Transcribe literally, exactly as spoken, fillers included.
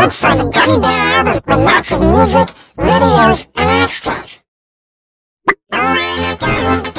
look for the Gummy Bear album with lots of music, videos, and extras. Oh, I'm a gummy